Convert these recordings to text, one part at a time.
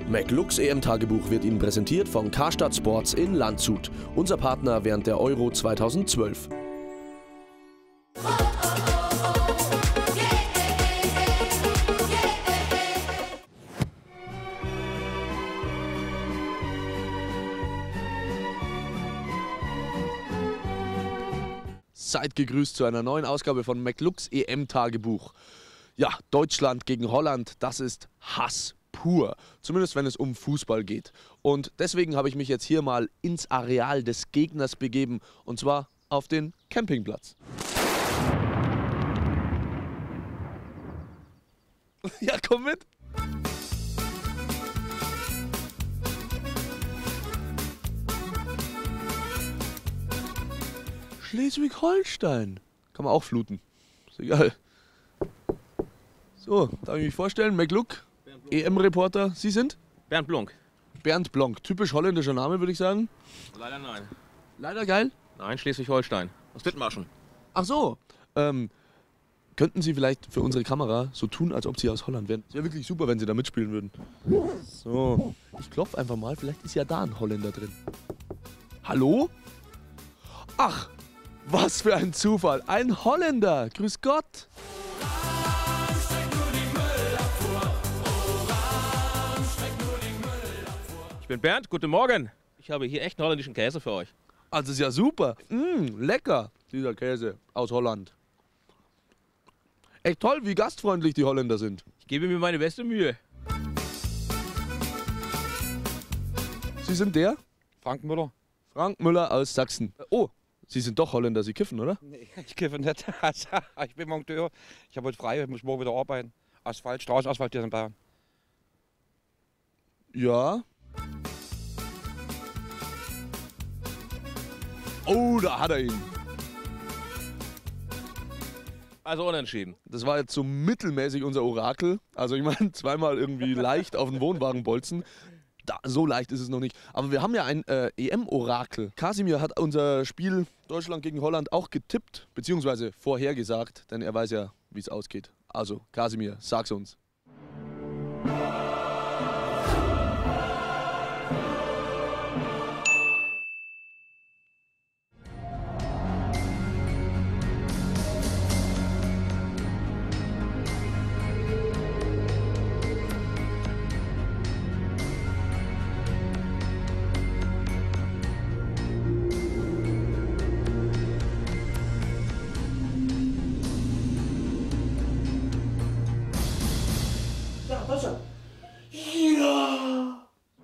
McLux EM-Tagebuch wird Ihnen präsentiert von Karstadt Sports in Landshut, unser Partner während der Euro 2012. Seid gegrüßt zu einer neuen Ausgabe von McLux EM-Tagebuch. Ja, Deutschland gegen Holland, das ist Hass pur. Zumindest wenn es um Fußball geht. Und deswegen habe ich mich jetzt hier mal ins Areal des Gegners begeben. Und zwar auf den Campingplatz. Ja, komm mit! Schleswig-Holstein. Kann man auch fluten. Ist egal. So, darf ich mich vorstellen? McLux, EM-Reporter. Sie sind? Bernd Blonk. Bernd Blonk. Typisch holländischer Name, würde ich sagen. Leider nein. Leider geil? Nein, Schleswig-Holstein. Aus Dithmarschen. Ach so. Könnten Sie vielleicht für unsere Kamera so tun, als ob Sie aus Holland wären? Es wäre wirklich super, wenn Sie da mitspielen würden. So, ich klopfe einfach mal. Vielleicht ist ja da ein Holländer drin. Hallo? Ach, was für ein Zufall. Ein Holländer. Grüß Gott. Ich bin Bernd, guten Morgen. Ich habe hier echt einen holländischen Käse für euch. Also ist ja super. Lecker, dieser Käse aus Holland. Echt toll, wie gastfreundlich die Holländer sind. Ich gebe mir meine beste Mühe. Sie sind der? Frank Müller. Frank Müller aus Sachsen. Oh, Sie sind doch Holländer, Sie kiffen, oder? Nee, ich kiffe nicht. Ich bin Monteur. Ich habe heute frei, ich muss morgen wieder arbeiten. Asphalt, Straßenasphalt hier in Bayern. Ja. Oh, da hat er ihn. Also unentschieden. Das war jetzt so mittelmäßig unser Orakel. Also ich meine, zweimal irgendwie leicht auf den Wohnwagen bolzen. So leicht ist es noch nicht. Aber wir haben ja ein EM-Orakel. Kasimir hat unser Spiel Deutschland gegen Holland auch getippt, beziehungsweise vorhergesagt, denn er weiß ja, wie es ausgeht. Also, Kasimir, sag's uns. Ja, Wasser. Ja.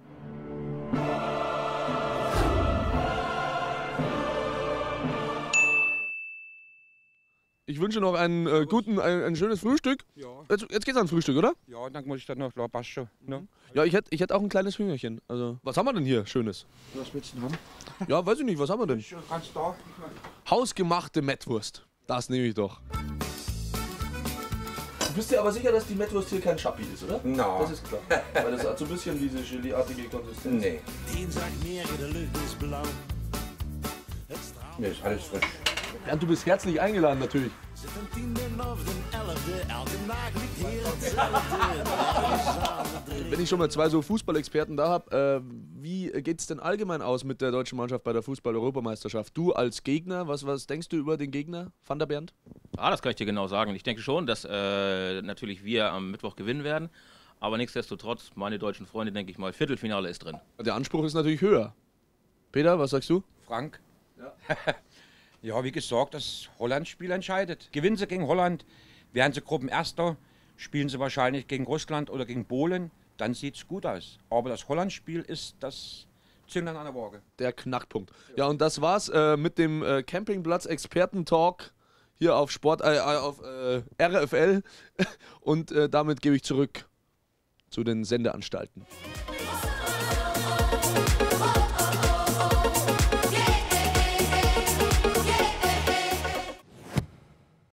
Ich wünsche noch einen ein schönes Frühstück. Ja. Jetzt geht's ans Frühstück, oder? Ja, dann muss ich dann noch, klar, passt schon. Ne? Ja, ich hätte auch ein kleines Hüngerchen. Also, was haben wir denn hier Schönes? Was willst du denn haben? Ja, weiß ich nicht, was haben wir denn? Ganz da. Hausgemachte Mettwurst. Das nehme ich doch. Du bist dir aber sicher, dass die Mettwurst hier kein Schappi ist, oder? No. Das ist klar. Weil das hat so ein bisschen diese Gelee-artige Konsistenz. Nee. Nee, ist alles frisch. Ja, du bist herzlich eingeladen, natürlich. Wenn ich schon mal zwei so Fußballexperten da habe, wie geht es denn allgemein aus mit der deutschen Mannschaft bei der Fußball-Europameisterschaft? Du als Gegner, was denkst du über den Gegner, Van der Bernd? Das kann ich dir genau sagen. Ich denke schon, dass natürlich wir am Mittwoch gewinnen werden. Aber nichtsdestotrotz, meine deutschen Freunde, denke ich mal, Viertelfinale ist drin. Der Anspruch ist natürlich höher. Peter, was sagst du? Frank? Ja. Ja, wie gesagt, das Holland-Spiel entscheidet. Gewinnen sie gegen Holland, werden sie Gruppenerster, spielen sie wahrscheinlich gegen Russland oder gegen Polen, dann sieht es gut aus. Aber das Holland-Spiel ist das Zünglein an der Waage. Der Knackpunkt. Ja, und das war's mit dem Campingplatz-Experten-Talk hier auf RFL. Und damit gebe ich zurück zu den Sendeanstalten.